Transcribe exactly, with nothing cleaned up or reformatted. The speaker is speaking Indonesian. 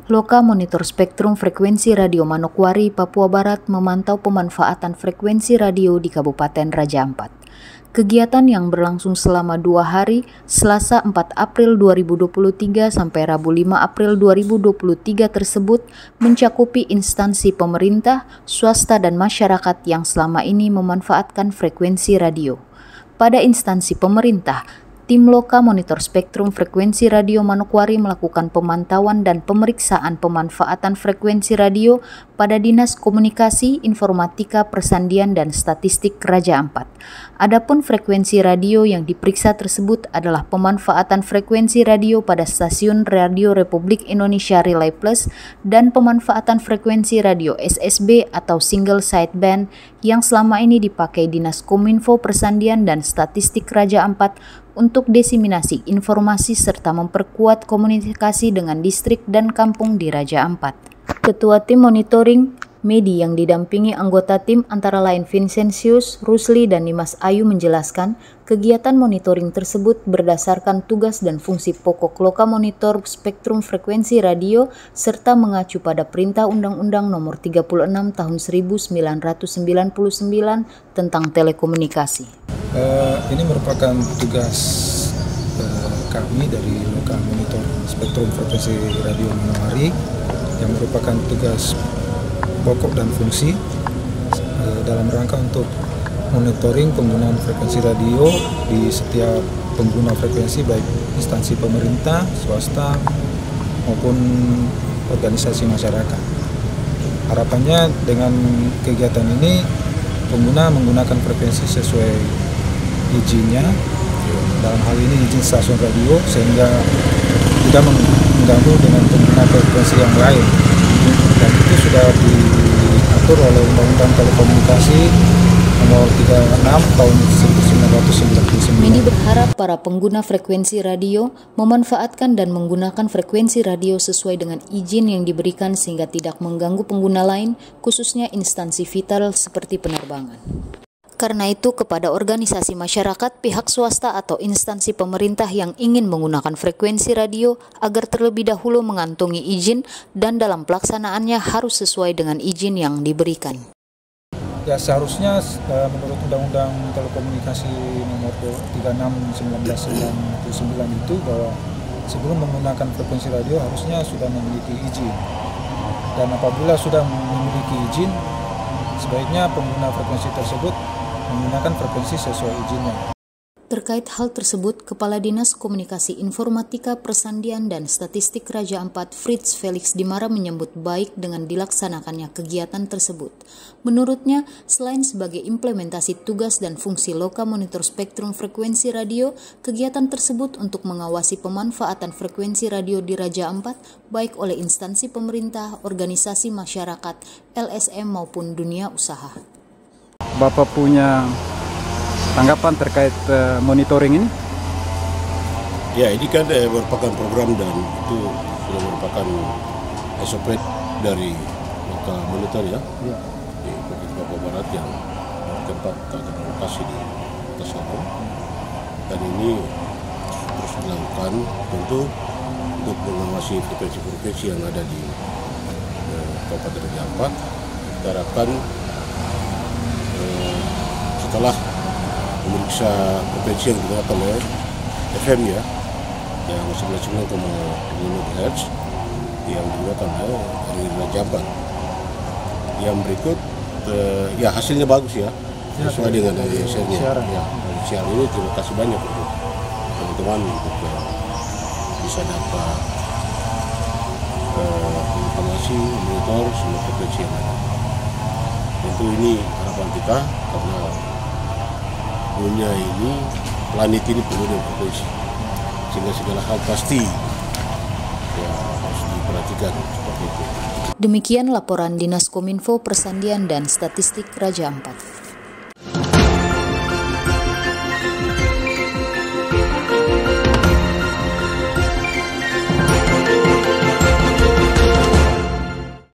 Loka Monitor Spektrum Frekuensi Radio Manokwari, Papua Barat memantau pemanfaatan frekuensi radio di Kabupaten Raja Ampat. Kegiatan yang berlangsung selama dua hari, Selasa empat April dua ribu dua puluh tiga sampai Rabu lima April dua ribu dua puluh tiga tersebut mencakupi instansi pemerintah, swasta dan masyarakat yang selama ini memanfaatkan frekuensi radio. Pada instansi pemerintah, tim Loka Monitor Spektrum Frekuensi Radio Manokwari melakukan pemantauan dan pemeriksaan pemanfaatan frekuensi radio pada Dinas Komunikasi, Informatika, Persandian, dan Statistik Raja Ampat. Adapun frekuensi radio yang diperiksa tersebut adalah pemanfaatan frekuensi radio pada Stasiun Radio Republik Indonesia Relay Plus dan pemanfaatan frekuensi radio S S B atau Single Sideband yang selama ini dipakai Dinas Kominfo, Persandian, dan Statistik Raja Ampat untuk diseminasi informasi serta memperkuat komunikasi dengan distrik dan kampung di Raja Ampat. Ketua Tim Monitoring Medi yang didampingi anggota tim antara lain Vincentius, Rusli, dan Dimas Ayu menjelaskan kegiatan monitoring tersebut berdasarkan tugas dan fungsi pokok Loka Monitor Spektrum Frekuensi Radio serta mengacu pada Perintah Undang-Undang Nomor tiga puluh enam Tahun seribu sembilan ratus sembilan puluh sembilan tentang telekomunikasi. Uh, ini merupakan tugas uh, kami dari Loka Monitor Spektrum Frekuensi Radio Manokwari yang merupakan tugas pokok dan fungsi uh, dalam rangka untuk monitoring penggunaan frekuensi radio di setiap pengguna frekuensi baik instansi pemerintah, swasta maupun organisasi masyarakat. Harapannya dengan kegiatan ini pengguna menggunakan frekuensi sesuai izinnya, dalam hal ini izin stasiun radio, sehingga tidak mengganggu dengan pengguna frekuensi yang lain, dan itu sudah diatur oleh Undang-Undang Telekomunikasi Nomor tiga puluh enam Tahun seribu sembilan ratus sembilan puluh sembilan. Medi berharap para pengguna frekuensi radio memanfaatkan dan menggunakan frekuensi radio sesuai dengan izin yang diberikan sehingga tidak mengganggu pengguna lain, khususnya instansi vital seperti penerbangan. Karena itu, kepada organisasi masyarakat, pihak swasta atau instansi pemerintah yang ingin menggunakan frekuensi radio agar terlebih dahulu mengantongi izin dan dalam pelaksanaannya harus sesuai dengan izin yang diberikan. Ya, seharusnya menurut Undang-Undang Telekomunikasi Nomor tiga puluh enam Tahun seribu sembilan ratus sembilan puluh sembilan itu bahwa sebelum menggunakan frekuensi radio harusnya sudah memiliki izin. Dan apabila sudah memiliki izin, sebaiknya pengguna frekuensi tersebut menggunakan frekuensi sesuai izinnya. Terkait hal tersebut, Kepala Dinas Komunikasi Informatika, Persandian, dan Statistik Raja Ampat, Fritz Felix Dimara menyambut baik dengan dilaksanakannya kegiatan tersebut. Menurutnya, selain sebagai implementasi tugas dan fungsi Loka Monitor Spektrum Frekuensi Radio, kegiatan tersebut untuk mengawasi pemanfaatan frekuensi radio di Raja Ampat, baik oleh instansi pemerintah, organisasi masyarakat, L S M maupun dunia usaha. Bapak punya tanggapan terkait uh, monitoring ini? Ya, ini kan eh, merupakan program dan itu sudah merupakan S O P dari Loka Monitor ya, ya. Di Bukit Papua Barat yang tempat lokasi di atas sana. Dan ini terus dilakukan tentu untuk mengawasi frekuensi-frekuensi yang ada di eh, Kabupaten Raja Ampat. Kita harapkan eh, setelah memeriksa frekuensi yang digunakan oleh F M ya, yang sembilan puluh sembilan koma lima megahertz yang digunakan oleh dari Raja Ampat. Yang berikut, eh, ya hasilnya bagus ya, sesuai dengan siaran. Ya, siaran ini terima kasih banyak untuk teman-teman untuk uh, bisa dapat uh, informasi, monitor semua frekuensi yang ada. Tentu ini harapan kita karena dunia ini, planet ini penuh dengan frekuensi, sehingga segala hal pasti ya harus diperhatikan seperti itu. Demikian laporan Dinas Kominfo, Persandian, dan Statistik Raja Ampat.